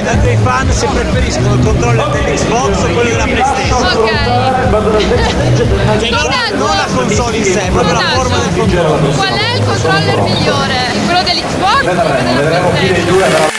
tanti dei fan se preferiscono il controller dell'Xbox o quello della PlayStation. Ok. Che non la console in sé, proprio la forma del controller. Qual è il controller migliore? Quello dell'Xbox o quello della PlayStation?